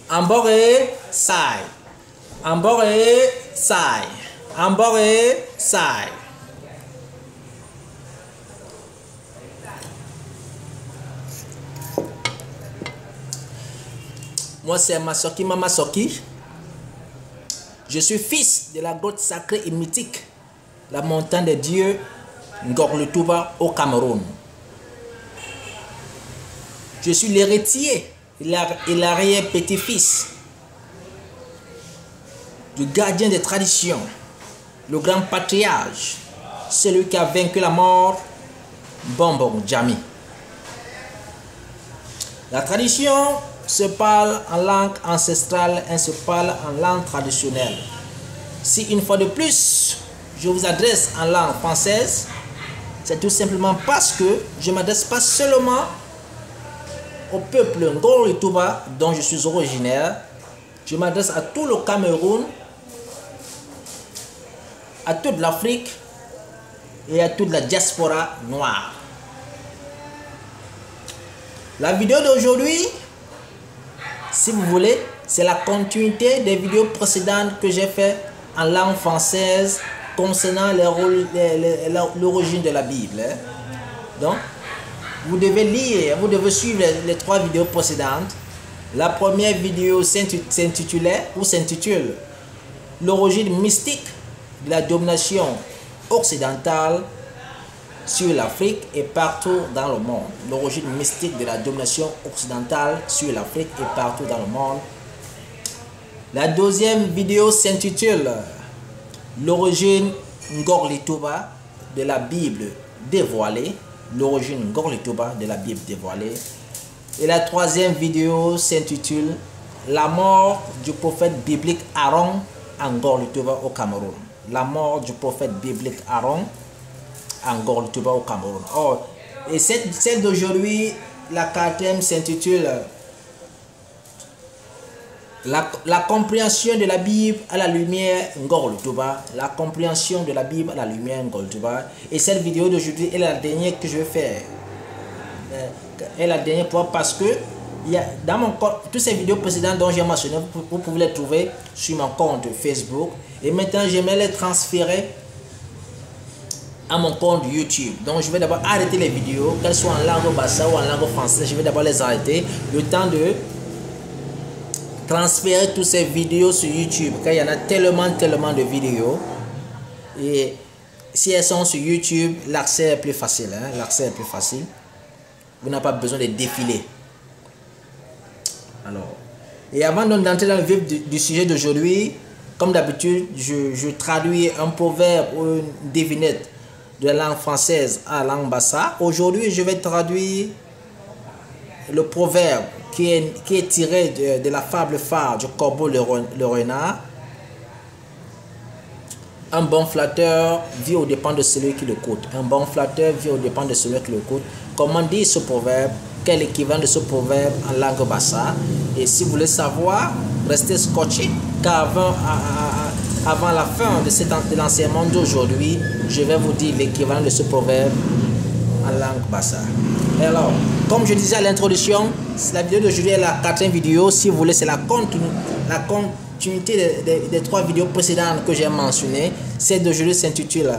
Amboré, sai. Amboré, sai. Amboré, sai. Moi, c'est Masoki Mama Soki. Je suis fils de la grotte sacrée et mythique, la montagne des dieux, Ngorle-Touba au Cameroun. Je suis l'héritier et l'arrière-petit-fils du gardien des traditions, le grand patriarche, celui qui a vaincu la mort, Bombong Jami. La tradition se parle en langue ancestrale et se parle en langue traditionnelle. Si une fois de plus, je vous adresse en langue française, c'est tout simplement parce que je ne m'adresse pas seulement au peuple Ngorle-Touba dont je suis originaire, je m'adresse à tout le Cameroun, à toute l'Afrique et à toute la diaspora noire. La vidéo d'aujourd'hui, si vous voulez, c'est la continuité des vidéos précédentes que j'ai fait en langue française concernant l'origine de la Bible. Donc, vous devez lire, vous devez suivre les 3 vidéos précédentes. La première vidéo s'intitule l'origine mystique de la domination occidentale sur l'Afrique et partout dans le monde. L'origine mystique de la domination occidentale sur l'Afrique et partout dans le monde. La deuxième vidéo s'intitule l'origine Ngorle-Touba de la Bible dévoilée. L'origine Ngorle-Touba de la Bible dévoilée. Et la troisième vidéo s'intitule la mort du prophète biblique Aaron en Ngorle-Touba au Cameroun. La mort du prophète biblique Aaron en Ngorle-Touba au Cameroun. Oh, et celle d'aujourd'hui, la 4e s'intitule la compréhension de la Bible à la lumière Ngorle-Touba. La compréhension de la Bible à la lumière Ngorle-Touba. Et cette vidéo d'aujourd'hui est la dernière que je vais faire. Est la dernière fois parce que il y a, dans mon compte, toutes ces vidéos précédentes dont j'ai mentionné, vous pouvez les trouver sur mon compte Facebook. Et maintenant, j'aimerais les transférer à mon compte YouTube. Donc, je vais d'abord arrêter les vidéos, qu'elles soient en langue bassa ou en langue française. Je vais d'abord les arrêter. Le temps de transférer toutes ces vidéos sur YouTube, car il y en a tellement de vidéos. Et si elles sont sur YouTube, l'accès est plus facile. L'accès est plus facile. Vous n'avez pas besoin de défiler. Alors, et avant d'entrer dans le vif du sujet d'aujourd'hui, comme d'habitude, je traduis un proverbe ou une devinette de la langue française à la langue bassa. Aujourd'hui, je vais traduire le proverbe qui est tiré de la fable phare du corbeau le renard. Un bon flatteur vit aux dépens de celui qui le coûte. Un bon flatteur vit aux dépens de celui qui le coûte. Comment dit ce proverbe? Quel est l'équivalent de ce proverbe en langue bassa? Et si vous voulez savoir, restez scotché, car avant la fin de l'enseignement d'aujourd'hui, je vais vous dire l'équivalent de ce proverbe en langue bassa. Et alors, comme je disais à l'introduction, la vidéo d'aujourd'hui est la 4e vidéo. Si vous voulez, c'est la continuité des 3 vidéos précédentes que j'ai mentionnées. Celle d'aujourd'hui s'intitule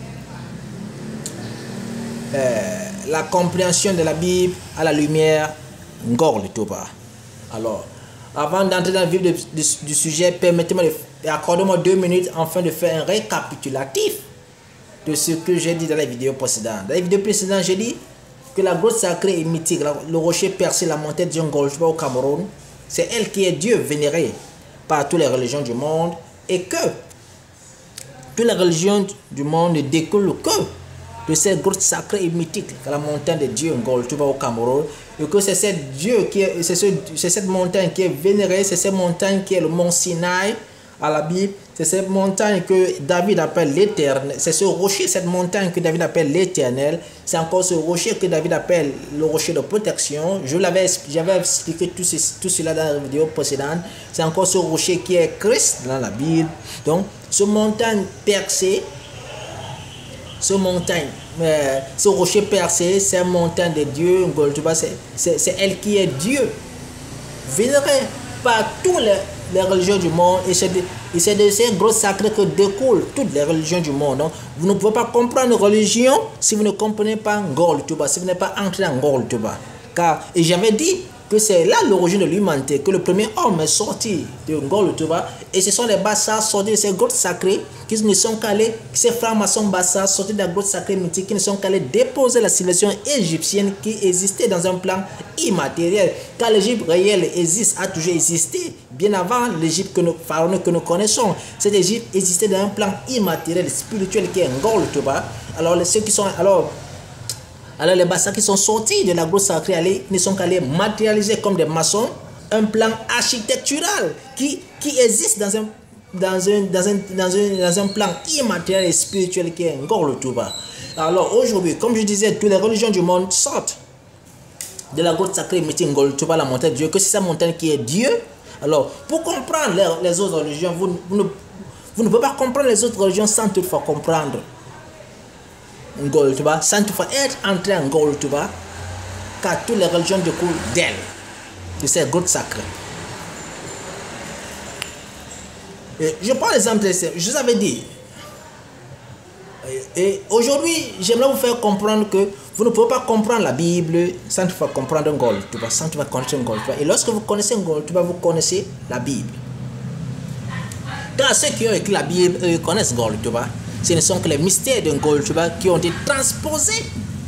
la compréhension de la Bible à la lumière Ngorle-Touba. Alors, avant d'entrer dans le vif du sujet, permettez-moi accordez-moi 2 minutes afin de faire un récapitulatif de ce que j'ai dit dans la vidéo précédente. Dans la vidéo précédente, j'ai dit que la grotte sacrée et mythique, le rocher percé, la montagne de Ngorle-Touba au Cameroun, c'est elle qui est Dieu vénéré par toutes les religions du monde, et que toutes les religions du monde ne découlent que de cette grotte sacrée et mythique, la montagne de Dieu Ngorle-Touba au Cameroun, et que c'est cette montagne qui est vénérée, c'est cette montagne qui est le mont Sinaï à la Bible, c'est cette montagne que David appelle l'éternel, c'est ce rocher, cette montagne que David appelle l'éternel, c'est encore ce rocher que David appelle le rocher de protection. J'avais expliqué tout cela dans la vidéo précédente. C'est encore ce rocher qui est Christ dans la Bible. Donc, ce montagne percée, ce rocher percé, c'est une montagne de Dieu, c'est elle qui est Dieu vénéré par toutes les religions du monde, et c'est de ces gros sacrés que découlent toutes les religions du monde. Donc, vous ne pouvez pas comprendre une religion si vous ne comprenez pas Ngor Lutuba, si vous n'êtes pas entré en Ngor Lutuba. Car, et j'avais dit que c'est là l'origine de l'humanité, que le premier homme est sorti de Ngor Lutuba, et ce sont les Bassas sortis de ces grottes sacrées qui ne sont qu'allés, ces francs-maçons Bassas sortis de la grotte sacrée mythique, qui ne sont qu'allés déposer la civilisation égyptienne qui existait dans un plan immatériel. Car l'Égypte réelle existe, a toujours existé, bien avant l'Égypte pharaonique que nous connaissons. Cette Égypte existait dans un plan immatériel, spirituel qui est Ngor Lutuba. Alors ceux qui sont alors les Bassas qui sont sortis de la grotte sacrée ne sont qu'allés matérialiser comme des maçons un plan architectural qui existe dans un plan immatériel et spirituel qui est Ngor Lutuba. Alors aujourd'hui, comme je disais, toutes les religions du monde sortent de la grotte sacrée mythique Ngor Lutuba, la montagne de Dieu, que c'est sa montagne qui est Dieu. Alors pour comprendre les autres religions, vous ne pouvez pas comprendre les autres religions sans toutefois comprendre Ngor Lutuba, sans toutefois être entré en Ngor Lutuba, car toutes les religions découlent d'elle, de ces grottes sacrées. Et je prends l'exemple, je vous avais dit, et aujourd'hui, j'aimerais vous faire comprendre que vous ne pouvez pas comprendre la Bible sans toutefois comprendre Ngor Lutuba, sans toutefois connaître Ngor Lutuba. Et lorsque vous connaissez Ngor Lutuba, vous connaissez la Bible. Car ceux qui ont écrit la Bible, eux, connaissent Ngor Lutuba. Ce ne sont que les mystères de Ngor Lutuba qui ont été transposés.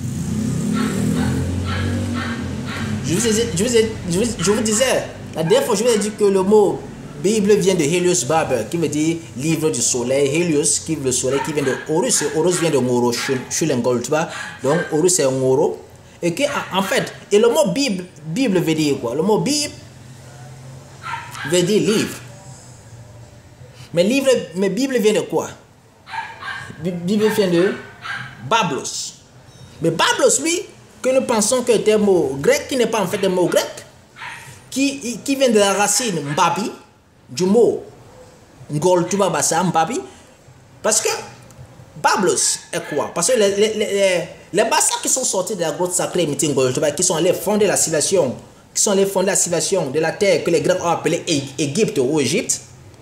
Je vous disais, la dernière fois, je vous ai dit que le mot Bible vient de Helios Barber, qui veut dire livre du soleil. Helios, qui veut le soleil, qui vient de Horus. Horus vient de Ngoro, chez Ngor Lutuba. Donc, Horus, c'est Ngoro. Et que, en fait, et le mot Bible veut dire quoi? Le mot Bible veut dire livre. Mais Bible vient de quoi? Bible vient de Bablos. Mais Bablos, lui, que nous pensons que c'est un mot grec, qui n'est pas en fait un mot grec, qui vient de la racine Mbabi, du mot Ngor Lutuba Bassa, Mbabi. Parce que Bablos est quoi? Parce que les Bassas qui sont sortis de la grotte sacrée mythique Ngor Lutuba, qui sont allés fonder la civilisation, de la terre que les Grecs ont appelée Égypte ou Égypte,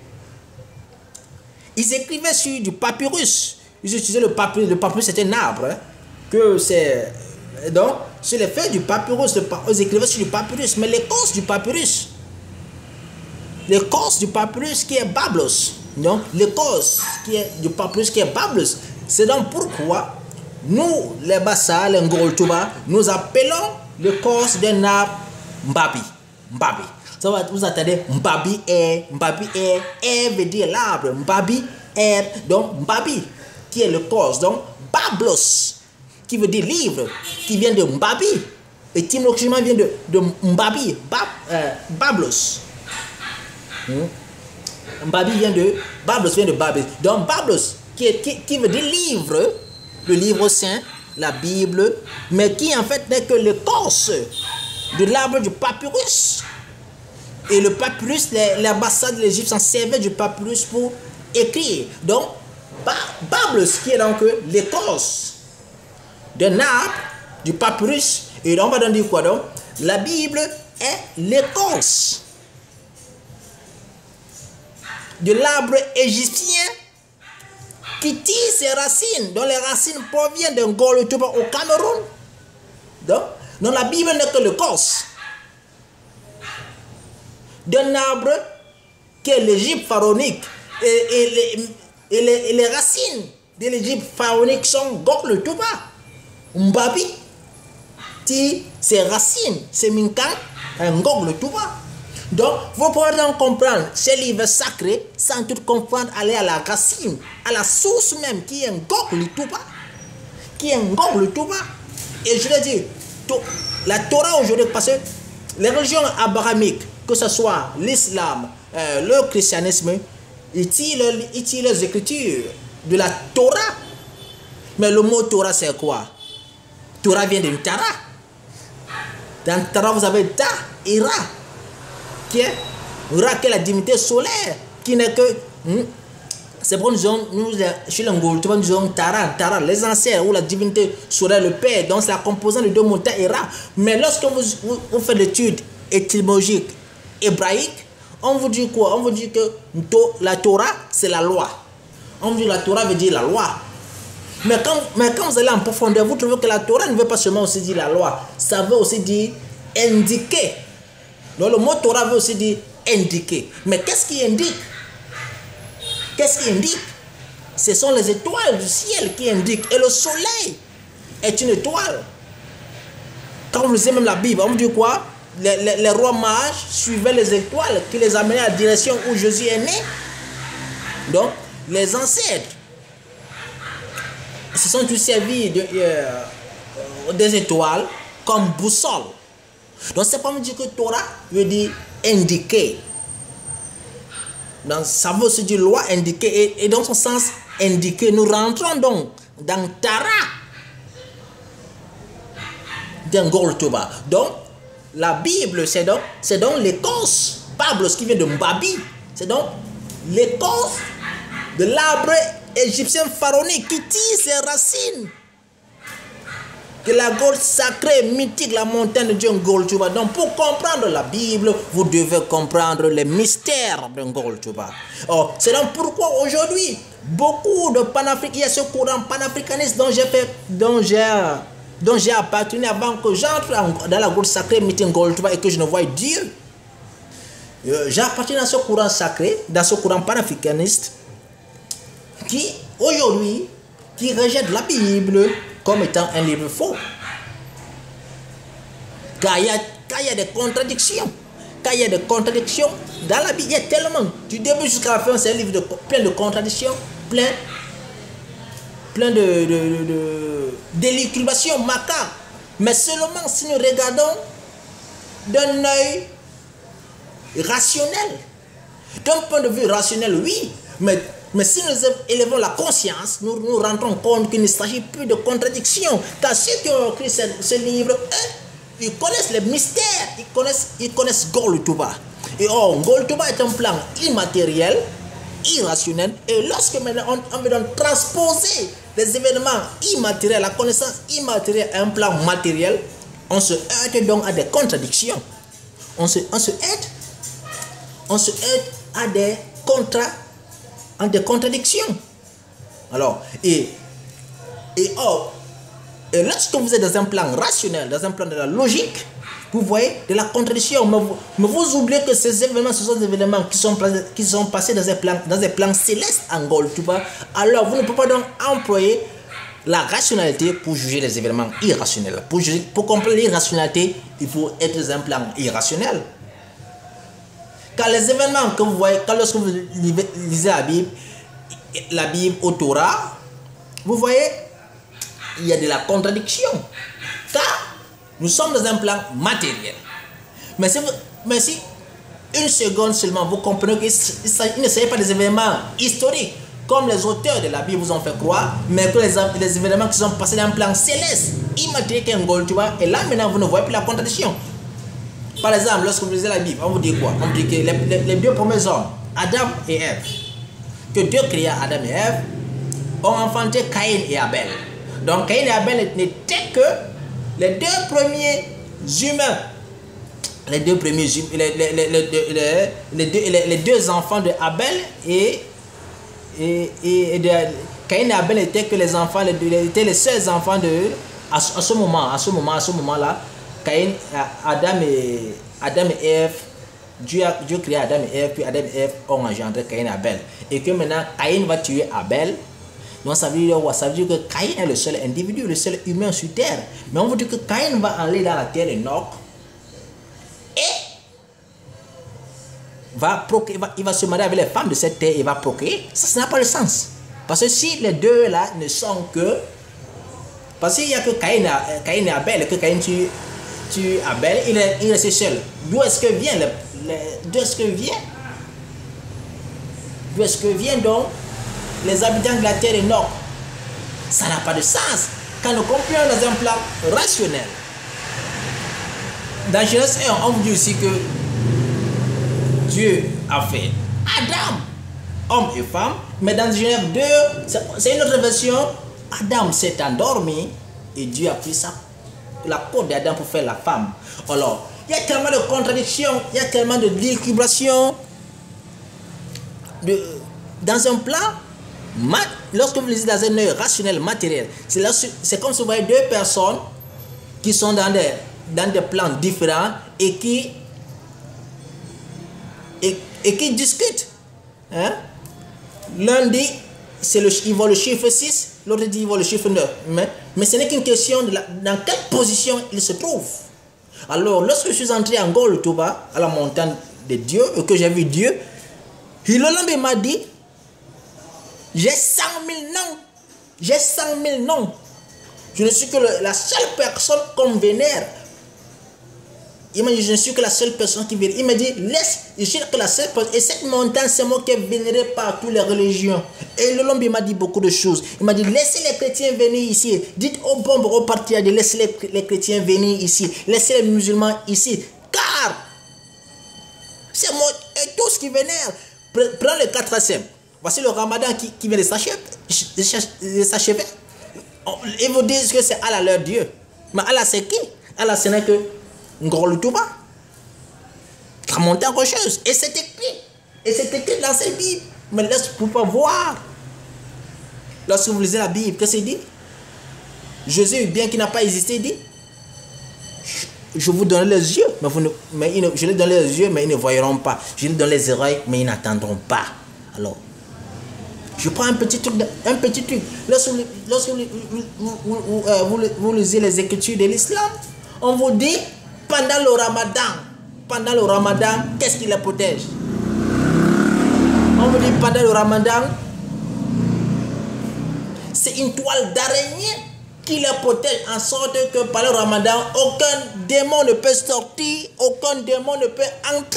ils écrivaient sur du papyrus. Ils utilisaient le papyrus. Le papyrus, c'est un arbre. Donc, sur les feuilles du papyrus, ils écrivaient sur du papyrus. Mais l'écorce du papyrus qui est Bablos. Donc, l'écorce du papyrus qui est Bablos. C'est donc pourquoi nous, les Bassas, les Ngor Lutuba, nous appelons l'écorce d'un arbre Mbabi. Mbabi. Ça va, vous attendez, Mbabi veut dire l'arbre, Mbabi est, donc Mbabi, qui est le cause, donc Bablos, qui veut dire livre, qui vient de Mbabi, étymologiquement vient de Mbabi, Bablos. Mbabi vient de Bablos, donc Bablos, qui veut dire livre, le livre saint, la Bible, mais qui en fait n'est que l'écorce de l'arbre du papyrus. Et le papyrus, les ambassades de l'Égypte s'en servaient du papyrus pour écrire. Donc, Bablos, qui est donc l'écorce d'un arbre, du papyrus. Et on va donc dire quoi donc? La Bible est l'écorce de l'arbre égyptien qui tire ses racines, dont les racines proviennent d'un Ngor Lutuba au Cameroun. Donc, la Bible n'est que l'écorce d'un arbre qui est l'Égypte pharaonique. Et les racines de l'Égypte pharaonique sont Ngor Lutuba. Mbabi tire ses racines, c'est Minkan, Ngor Lutuba. Donc, vous pouvez donc comprendre ces livres sacrés sans tout comprendre, aller à la racine, à la source même qui est Ngor Lutuba. Et je veux dire, la Torah aujourd'hui, parce que les religions abrahamiques, que ce soit l'islam, le christianisme, ils tirent les écritures de la Torah. Mais le mot Torah, c'est quoi? Torah vient d'une Tara. Dans Tara, vous avez Ta et Ra, qui est la divinité solaire, qui n'est que... C'est pour nous, chez les Ngor Lutuba, nous disons Tara, les ancêtres, ou la divinité solaire, le Père. Donc, c'est la composante de deux mots, Ta et Ra. Mais lorsque vous faites l'étude étymologique hébraïque, On vous dit quoi? On vous dit que la Torah, c'est la loi. On vous dit que la Torah veut dire la loi. Mais quand vous allez en profondeur, vous trouvez que la Torah ne veut pas seulement aussi dire la loi. Ça veut aussi dire indiquer. Donc le mot Torah veut aussi dire indiquer. Mais qu'est-ce qui indique? Qu'est-ce qui indique? Ce sont les étoiles du ciel qui indiquent. Et le soleil est une étoile. Quand vous lisez même la Bible, on vous dit quoi? Les rois mages suivaient les étoiles qui les amenaient à la direction où Jésus est né. Donc, les ancêtres se sont tous servis des étoiles comme boussole. Donc, c'est pas me dire que Torah veut dire indiquer. Donc, ça veut aussi dire loi indiquer. Et dans son sens indiquer, nous rentrons donc dans Tara d'un Goltoba. Donc, la Bible, c'est donc l'écorce. Pablo, ce qui vient de Mbabi, c'est donc l'écorce de l'arbre égyptien pharaonique qui tire ses racines de la gorge sacrée, mythique, la montagne de Dieu Ngoltuba. Donc, pour comprendre la Bible, vous devez comprendre les mystères de Ngoltuba. Oh, c'est donc pourquoi aujourd'hui, beaucoup de panafricains, il y a ce courant panafricaniste dont j'ai appartenu avant que j'entre dans la gorge sacrée, mythique Ngoltuba, et que je ne voie Dieu. J'ai appartenu à ce courant sacré, dans ce courant panafricaniste, qui aujourd'hui, qui rejette la Bible comme étant un livre faux. Car il y a des contradictions. Car il y a des contradictions dans la Bible. Il y a tellement, du début jusqu'à la fin, c'est un livre plein de contradictions, plein d'élucubrations macabres. Mais seulement si nous regardons d'un œil rationnel. D'un point de vue rationnel, oui, mais si nous élevons la conscience, nous nous rendons compte qu'il ne s'agit plus de contradictions. Car ceux qui ont écrit ce livre, ils connaissent les mystères, ils connaissent Goltuba. Et or, Goltuba est un plan immatériel, irrationnel. Et lorsque maintenant on veut donc transposer les événements immatériels, la connaissance immatérielle à un plan matériel, on se heurte donc à des contradictions. On se heurte à des contradictions. Alors, et lorsque vous êtes dans un plan rationnel, dans un plan de la logique, vous voyez de la contradiction, mais vous oubliez que ces événements, ce sont des événements qui sont passés dans des plans célestes en Goltuba. Alors, vous ne pouvez pas donc employer la rationalité pour juger les événements irrationnels. Pour comprendre l'irrationalité, il faut être dans un plan irrationnel. Car les événements que vous voyez, lorsque vous lisez la Bible au Torah, vous voyez, il y a de la contradiction. Car nous sommes dans un plan matériel. Mais si une seconde seulement, vous comprenez qu'il ne s'agit pas des événements historiques, comme les auteurs de la Bible vous ont fait croire, mais que les événements qui sont passés dans un plan céleste, immatériel, qu'un Goltuba, et là maintenant vous ne voyez plus la contradiction. Par exemple, lorsque vous lisez la Bible, on vous dit quoi? On vous dit que les deux premiers hommes, Adam et Ève, que Dieu créa Adam et Ève, ont enfanté Caïn et Abel. Donc Caïn et Abel n'étaient que les deux premiers humains. Les deux enfants de Abel et de Caïn et Abel étaient que les enfants, étaient les seuls enfants de à ce moment-là. Caïn, Adam et Ève, Dieu créa Adam et Ève, puis Adam et Ève ont engendré Caïn et Abel. Et que maintenant, Caïn va tuer Abel. Donc ça veut dire que Caïn est le seul individu, le seul humain sur terre. Mais on veut dire que Caïn va aller dans la terre Enoch et il va se marier avec les femmes de cette terre et va procréer. Ça n'a pas de sens. Parce que si les deux là ne sont que... Parce qu'il n'y a que Caïn et Abel, et que Caïn tue Abel, il est seul. D'où est-ce que viennent donc les habitants de la terre Enoch? Ça n'a pas de sens. Quand nous comprenons dans un plan rationnel. Dans Genèse 1, on vous dit aussi que Dieu a fait Adam, homme et femme. Mais dans Genèse 2, c'est une autre version. Adam s'est endormi et Dieu a pris la peau d'Adam pour faire la femme. Alors, il y a tellement de contradictions, il y a tellement de d'élucubrations dans un plan, lorsque vous lisez dans un œil rationnel, matériel, c'est comme si vous voyez deux personnes qui sont dans des plans différents et qui discutent. Hein? L'un dit, il voit le chiffre 6, l'autre dit, il voit le chiffre 9. Mais ce n'est qu'une question de dans quelle position il se trouve. Alors, lorsque je suis entré en Ngor-le-Touba, à la montagne de Dieu, et que j'ai vu Dieu, Hilolombe m'a dit, j'ai 100 000 noms. J'ai 100 000 noms. Je ne suis que la seule personne qu'on vénère. Il m'a dit, je ne suis que la seule personne qui vénère. Il m'a dit, je suis que la seule personne. Et cette montagne, c'est moi qui est vénéré par toutes les religions. Et le Lombi m'a dit beaucoup de choses. Il m'a dit, laissez les chrétiens venir ici. Dites aux bombes, aux partis, de laisser les chrétiens venir ici. Laissez les musulmans ici. Car c'est moi et tous qui vénèrent. Prends le 4e. Voici le ramadan qui vient de s'achever. Ils vous disent que c'est Allah leur Dieu. Mais Allah c'est qui? Allah ce n'est que Ngor-le-Touba. La montagne rocheuse. Et c'est écrit. Et c'est écrit dans cette Bible. Mais laisse-vous pas voir. Lorsque vous lisez la Bible, qu'est-ce qu'il dit? Jésus, bien qu'il n'a pas existé, dit, je vous donne les yeux, je leur donne les yeux, mais ils ne voyeront pas. Je leur donne les oreilles, mais ils n'entendront pas. Alors, je prends un petit truc. Lorsque vous lisez les Écritures de l'islam, on vous dit, pendant le ramadan, qu'est-ce qui les protège? On vous dit, pendant le ramadan, c'est une toile d'araignée qui les protège, en sorte que par le ramadan, aucun démon ne peut sortir, aucun démon ne peut entrer.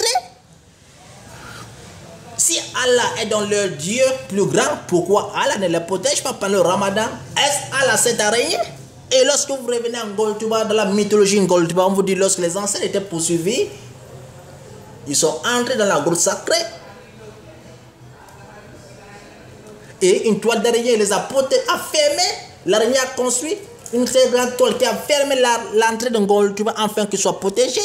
Si Allah est dans leur Dieu plus grand, pourquoi Allah ne les protège pas pendant le ramadan? Est-ce Allah cette araignée? Et lorsque vous revenez en Ngor-le-Touba, dans la mythologie Ngor-le-Touba, on vous dit, lorsque les anciens étaient poursuivis, ils sont entrés dans la grotte sacrée. Et une toile d'araignée les a protégés, a fermé. L'araignée a construit une très grande toile qui a fermé l'entrée de Ngor-le-Touba afin qu'il soit protégé.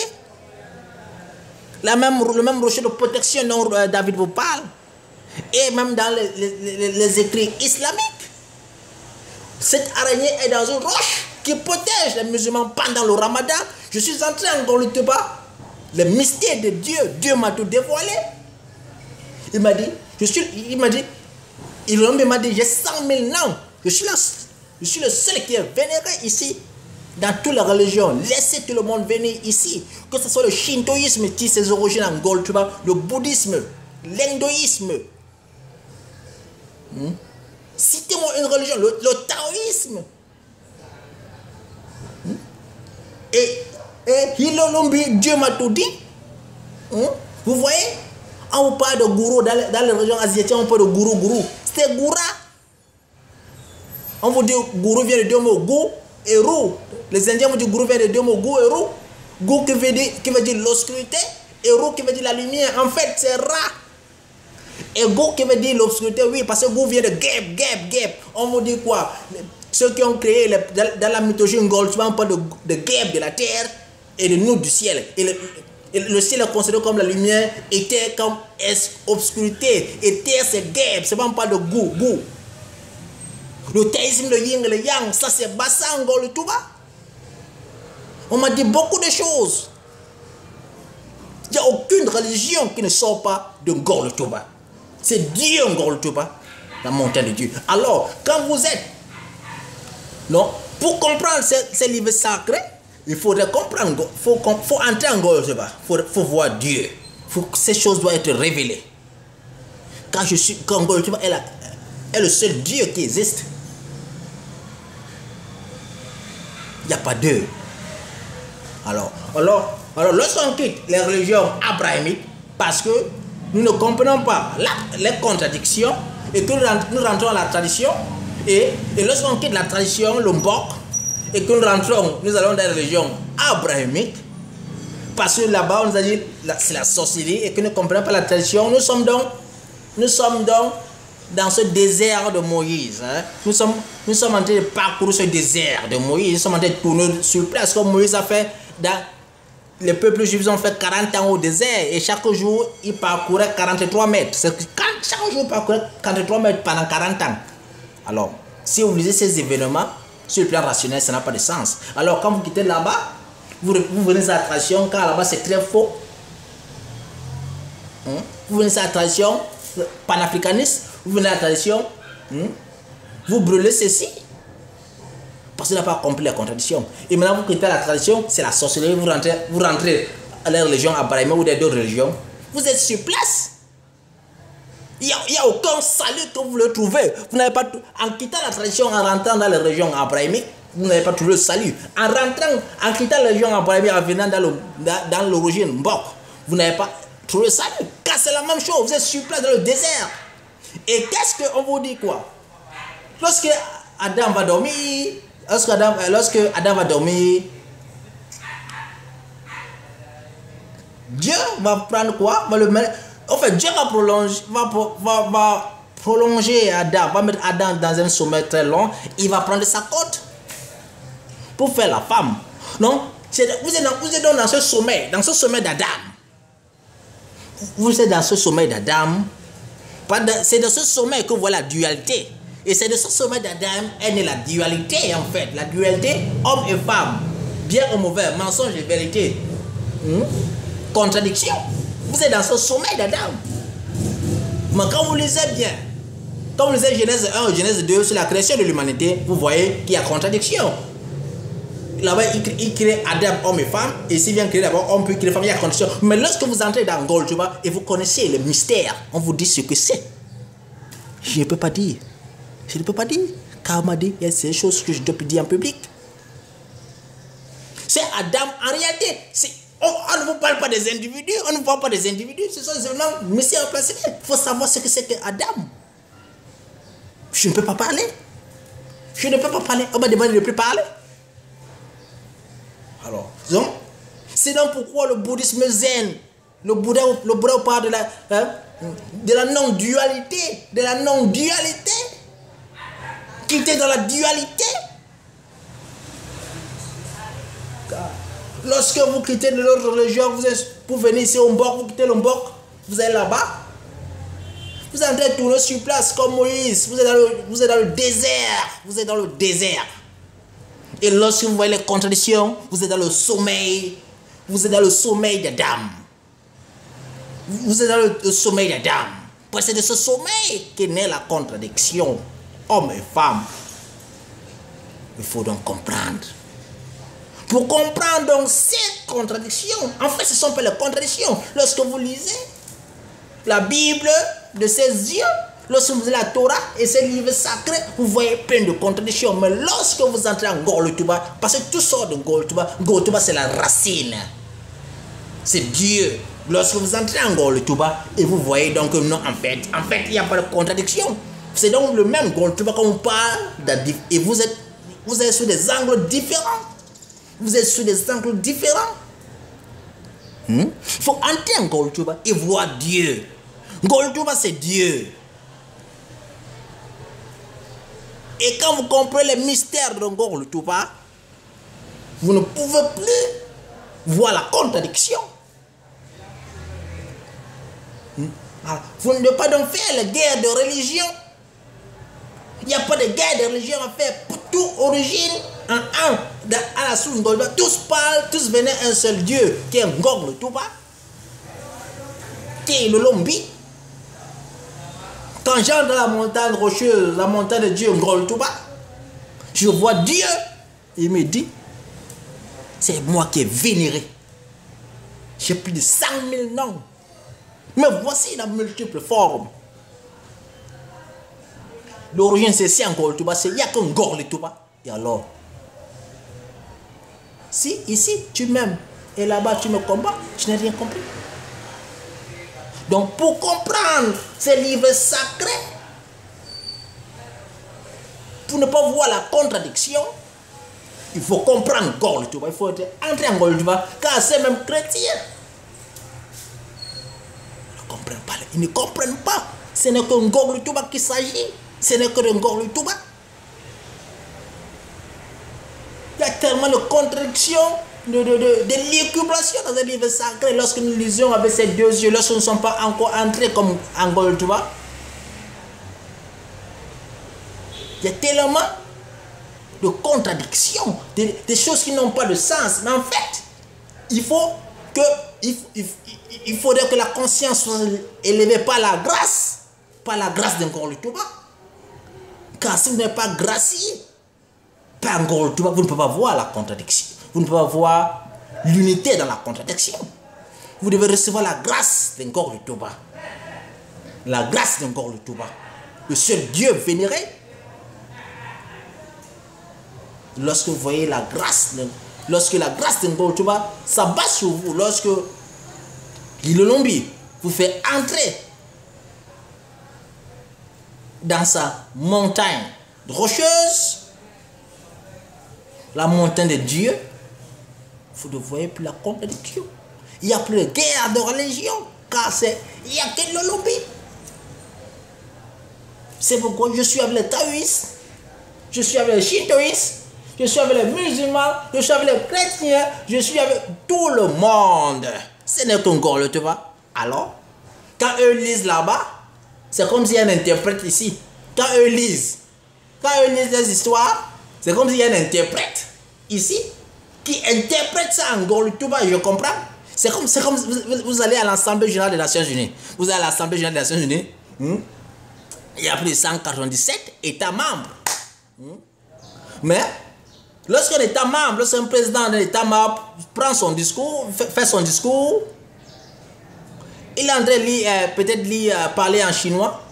Le même rocher de protection dont David vous parle. Et même dans les écrits islamiques. Cette araignée est dans une roche qui protège les musulmans pendant le ramadan. Je suis entré en Ngor-le-Touba. Le mystère de Dieu, Dieu m'a tout dévoilé. Il m'a dit, il m'a dit, j'ai 100 000 noms. Je suis le seul qui est vénéré ici. Dans toutes les religions, laissez tout le monde venir ici. Que ce soit le shintoïsme qui ses origines en Ngor-le-Touba, le bouddhisme, l'hindouisme. Citez-moi une religion, le taoïsme. Et Hilolombi, Dieu m'a tout dit. Vous voyez? On vous parle de gourou, dans les régions asiatiques, on parle de gourou. C'est goura. On vous dit gourou vient de deux mots, gou et roux. Les Indiens vous disent gourou vient de deux mots, gou et roux. Gou qui veut dire l'obscurité et roux qui veut dire la lumière. En fait, c'est Ra. Et gou qui veut dire l'obscurité, oui, parce que gou vient de Geb. On vous dit quoi? Ceux qui ont créé dans la mythologie Ngor-le-Touba, on parle de Geb de la terre et de nous du ciel. Et le ciel est considéré comme la lumière, et terre comme obscurité. Et terre c'est Geb, c'est pas on parle de gou. Le théisme, le yin et le yang, ça c'est Bassa Ngor-le-Touba. On m'a dit beaucoup de choses. Il n'y a aucune religion qui ne sort pas de Ngor-le-Touba. C'est Dieu Ngor-le-Touba, la montagne de Dieu. Alors, quand vous êtes, non, pour comprendre ces livres sacrés, il faudrait comprendre, faut entrer en Ngor-le-Touba, faut voir Dieu. Ces choses doivent être révélées. Quand Ngor-le-Touba est le seul Dieu qui existe. Il n'y a pas d'eux. Alors, lorsqu'on quitte les religions abrahamiques, parce que nous ne comprenons pas les contradictions, et que nous rentrons dans la tradition, et lorsqu'on quitte la tradition, le mbok, et que nous allons dans la religion abrahamique, parce que là-bas, on nous a dit c'est la sorcellerie, et que nous ne comprenons pas la tradition, nous sommes donc dans ce désert de Moïse. Hein. Nous sommes en train de parcourir ce désert de Moïse. Nous sommes en train de tourner sur place comme Moïse a fait. Les peuples juifs ont fait 40 ans au désert et chaque jour, ils parcouraient 43 mètres. C'est chaque jour parcourir 43 mètres pendant 40 ans. Alors, si vous lisez ces événements, sur le plan rationnel, ça n'a pas de sens. Alors, quand vous quittez là-bas, vous venez à la tradition, quand là-bas c'est très faux. Vous venez à la tradition panafricaniste, vous venez à la tradition, vous brûlez ceci. Parce que vous n'avez pas compris la contradiction. Et maintenant, vous quittez la tradition, c'est la sorcellerie, vous rentrez à la religion abrahamique ou d'autres religions. Vous êtes sur place. Il n'y a aucun salut que vous le trouvez. Vous n'avez pas, en quittant la tradition, en rentrant dans les régions abrahamiques, vous n'avez pas trouvé le salut. En quittant la région abrahamique, en venant dans l'origine Mbok, vous n'avez pas trouvé le salut. Car c'est la même chose, vous êtes sur place dans le désert. Et qu'est-ce qu'on vous dit quoi? Lorsque Adam va dormir, lorsque Adam va dormir, Dieu va prendre quoi? Va le mettre. En fait, Dieu va prolonger Adam, va mettre Adam dans un sommeil très long. Il va prendre sa côte pour faire la femme. Non, vous êtes dans ce sommeil d'Adam. Vous êtes dans ce sommeil d'Adam. C'est dans ce sommeil que vous voyez la dualité. Et c'est de ce sommeil d'Adam est née la dualité en fait. La dualité, homme et femme, bien ou mauvais, mensonge et vérité. Contradiction. Vous êtes dans ce sommeil d'Adam. Mais quand vous lisez bien, quand vous lisez Genèse 1 Genèse 2 sur la création de l'humanité, vous voyez qu'il y a contradiction. Là-bas, il crée Adam, homme et femme. Et s'il vient créer d'abord homme, puis créer femme, il y a contradiction. Mais lorsque vous entrez dans Gol, tu vois, et vous connaissez le mystère, on vous dit ce que c'est. Je ne peux pas dire. Je ne peux pas dire. Car on m'a dit, il y a ces choses que je dois dire en public. C'est Adam, en réalité, on ne vous parle pas des individus, on ne parle pas des individus, ce sont des événements mystères placés. Il faut savoir ce que c'est que Adam. Je ne peux pas parler. Je ne peux pas parler. On m'a demandé de ne plus parler. Alors, c'est donc pourquoi le bouddhisme zen, le Bouddha parle de la non-dualité, qui était dans la dualité. Lorsque vous quittez l'autre religion, vous venez ici au Mbok, vous quittez le Mbok, vous allez là-bas, vous entrez tourner sur place comme Moïse, vous êtes dans le désert, Et lorsque vous voyez les contradictions, vous êtes dans le sommeil, d'Adam. Vous êtes dans le sommeil d'Adam. Parce que c'est de ce sommeil qu'est née la contradiction, homme et femme. Il faut donc comprendre. Pour comprendre donc ces contradictions, en fait ce sont pas les contradictions. Lorsque vous lisez la Bible de ses yeux, lorsque vous lisez la Torah et ses livres sacrés, vous voyez plein de contradictions. Mais lorsque vous entrez en Gorlutuba, parce que tout sort de Gorlutuba c'est la racine. C'est Dieu. Lorsque vous entrez en Gorlutuba et vous voyez donc que non, en fait il n'y a pas de contradiction. C'est donc le même Gorlutuba quand on parle et vous êtes sur des angles différents. Vous êtes sur des angles différents. Il faut entrer en Gorlutuba et voir Dieu. Gorlutuba, c'est Dieu. Et quand vous comprenez les mystères de Gorlutuba, vous ne pouvez plus voir la contradiction. Vous ne devez pas donc faire la guerre de religion. Il n'y a pas de guerre de religion à faire. Pour toute origine, à la source Gorlutuba, tous parlent, tous venaient un seul Dieu, qui est Gorlutuba, qui est le Lombi. Quand j'entre dans la montagne rocheuse, la montagne de Dieu, Gorlutuba, je vois Dieu. Il me dit, c'est moi qui ai vénéré. J'ai plus de 100 000 noms. Mais voici la multiple forme. L'origine c'est ici en Gorlutuba, il n'y a qu'un Gorlutuba. Et alors, si ici tu m'aimes et là-bas tu me combats, je n'ai rien compris. Donc pour comprendre ces livres sacrés, pour ne pas voir la contradiction, il faut comprendre Gorlutuba, il faut entrer en Gorlutuba, car c'est même chrétien. Ils ne comprennent pas. Ce n'est qu'un Gorlutuba qu'il s'agit. Ce n'est que d'un Gorlutuba. Il y a tellement de contradictions, de l'écubration dans un livre sacré. Lorsque nous lisions avec ces deux yeux, lorsque nous ne sommes pas encore entrés comme en Gorlutuba, Il y a tellement de contradictions, des choses qui n'ont pas de sens. Mais en fait, il faudrait que la conscience soit élevée par la grâce d'un Ngor Touba. Car si vous n'êtes pas gracié par Ngor Touba, vous ne pouvez pas voir la contradiction. Vous ne pouvez pas voir l'unité dans la contradiction. Vous devez recevoir la grâce d'un Ngor Touba. La grâce d'un Ngor Touba. Le seul Dieu vénéré. Lorsque vous voyez la grâce d'un Ngor Touba s'abat sur vous, lorsque l'Ilolombi vous fait entrer dans sa montagne rocheuse, la montagne de Dieu, vous ne voyez plus la contradiction. Il n'y a plus de guerre de religion, car il n'y a que l'Ilolombi. C'est pourquoi je suis avec les taoïstes, je suis avec les shintoïstes, je suis avec les musulmans, je suis avec les chrétiens, je suis avec tout le monde. Ce n'est qu'un Ngor Touba. Alors, quand eux lisent là-bas, c'est comme s'il y a un interprète ici. Quand eux lisent des histoires, c'est comme s'il y a un interprète ici qui interprète ça en Ngor Touba. Je comprends. C'est comme vous allez à l'Assemblée générale des Nations Unies. Vous allez à l'Assemblée générale des Nations Unies. Il y a plus de 197 États membres. Mais lorsqu'un État membre, lorsqu'un président d'un État membre prend son discours, fait son discours, il est en train de peut-être parler en chinois.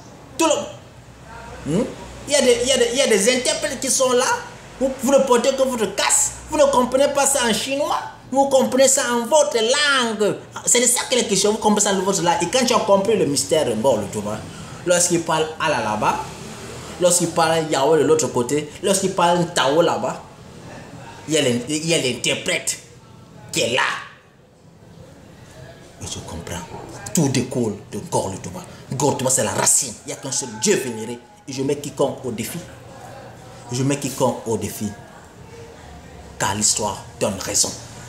Il y a des interprètes qui sont là. Vous ne portez que votre casse. Vous ne comprenez pas ça en chinois. Vous comprenez ça en votre langue. C'est de ça que les questions. Vous comprenez ça en votre langue. Et quand tu as compris le mystère de Ngor Touba, lorsqu'il parle Allah là-bas, lorsqu'il parle Yahweh de l'autre côté, lorsqu'il parle Tao là-bas, il y a l'interprète qui est là. Et je comprends. Tout découle de Ngor Touba. Ngor Touba, c'est la racine. Il n'y a qu'un seul Dieu vénéré. Et je mets quiconque au défi. Je mets quiconque au défi. Car l'histoire donne raison.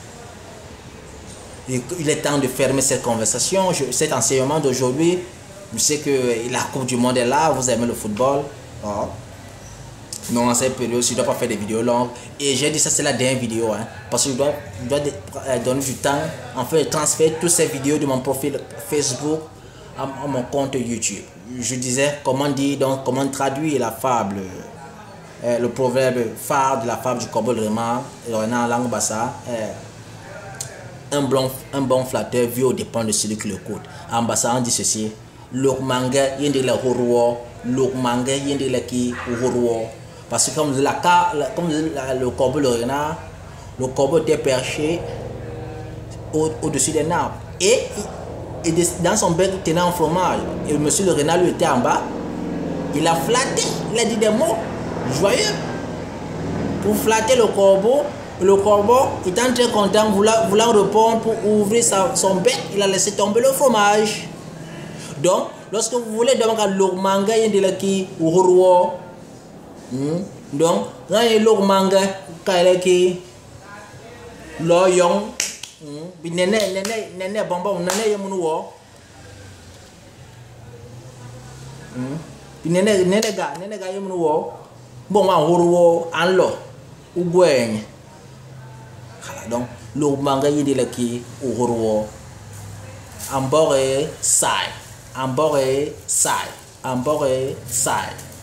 Et il est temps de fermer cette conversation, cet enseignement d'aujourd'hui. Je sais que la Coupe du Monde est là, vous aimez le football. Oh. Non, en cette période, je ne dois pas faire des vidéos longues. Et j'ai dit ça, c'est la dernière vidéo. Parce que je dois donner du temps, en fait, de transférer toutes ces vidéos de mon profil Facebook à mon compte YouTube. Je disais comment traduire la fable, le proverbe phare de la fable du corbeau de renard en langue bassa. Un bon flatteur vit aux dépens de celui qui le coûte. En bassa, on dit ceci. Lokmanga yendele horwo, lokmanga yendele ki horwo. Parce que comme le corbeau le renard, le corbeau était perché au-dessus des arbres. Et dans son bec, il tenait un fromage. Et monsieur le renard lui était en bas. Il a flatté, il a dit des mots joyeux pour flatter le corbeau. Le corbeau, étant très content, voulant répondre pour ouvrir son bec, il a laissé tomber le fromage. Donc, lorsque vous voulez demander le manga, il y a qui ou donc, quand il y a le manga, qui l'oyon, nene bomba, nene yamunuo, nene ga yamunuo, bon en horo en lo, ou gwen. Donc, le manga il y a qui ou horo, en bord et side. En bord et side.